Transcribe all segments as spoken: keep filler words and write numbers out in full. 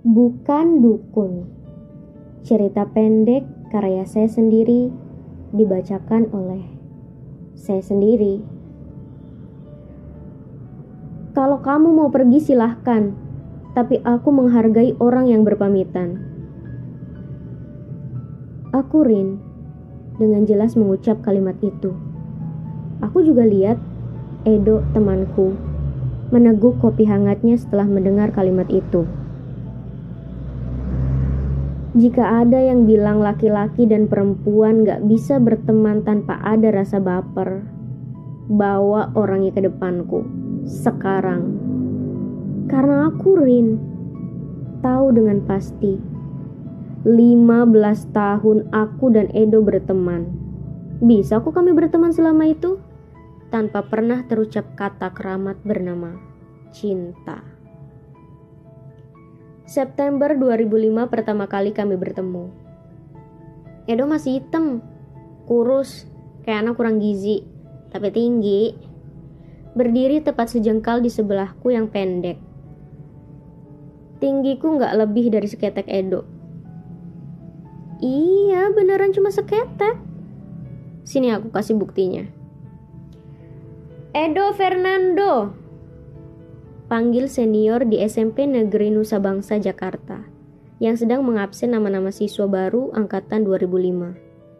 Bukan dukun. Cerita pendek karya saya sendiri dibacakan oleh saya sendiri. Kalau kamu mau pergi silahkan, tapi aku menghargai orang yang berpamitan. Aku Rin dengan jelas mengucap kalimat itu. Aku juga lihat Edo temanku meneguk kopi hangatnya setelah mendengar kalimat itu. Jika ada yang bilang laki-laki dan perempuan gak bisa berteman tanpa ada rasa baper, bawa orangnya ke depanku, sekarang. Karena aku Rin, tahu dengan pasti, lima belas tahun aku dan Edo berteman. Bisa kok kami berteman selama itu, tanpa pernah terucap kata keramat bernama cinta. September dua ribu lima pertama kali kami bertemu. Edo masih hitam, kurus, kayak anak kurang gizi, tapi tinggi. Berdiri tepat sejengkal di sebelahku yang pendek. Tinggiku gak lebih dari seketek Edo. Iya, beneran cuma seketek. Sini aku kasih buktinya. Edo Fernando, panggil senior di S M P Negeri Nusa Bangsa Jakarta yang sedang mengabsen nama-nama siswa baru angkatan dua ribu lima.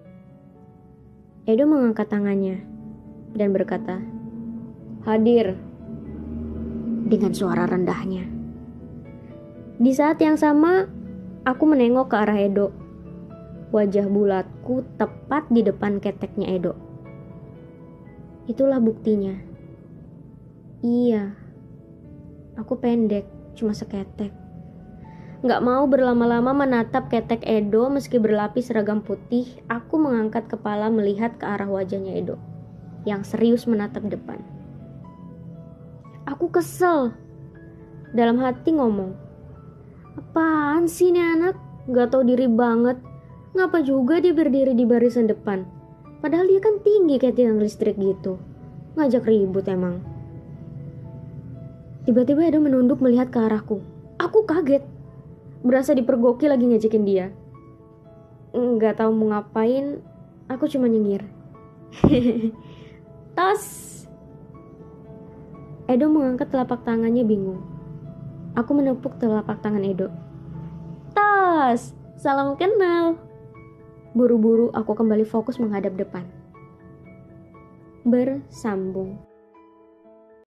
Edo mengangkat tangannya dan berkata, "Hadir," dengan suara rendahnya. Di saat yang sama, aku menengok ke arah Edo. Wajah bulatku tepat di depan keteknya Edo. Itulah buktinya. Iya, aku pendek, cuma seketek. Gak mau berlama-lama menatap ketek Edo meski berlapis seragam putih, aku mengangkat kepala melihat ke arah wajahnya Edo yang serius menatap depan. Aku kesel. Dalam hati ngomong, apaan sih ini anak? Gak tahu diri banget. Ngapa juga dia berdiri di barisan depan? Padahal dia kan tinggi kayak tiang listrik gitu. Ngajak ribut emang. Tiba-tiba Edo menunduk melihat ke arahku. Aku kaget. Berasa dipergoki lagi ngejekin dia. Nggak tahu mau ngapain, aku cuma nyengir. Tos. Edo mengangkat telapak tangannya bingung. Aku menepuk telapak tangan Edo. Tos, salam kenal. Buru-buru aku kembali fokus menghadap depan. Bersambung.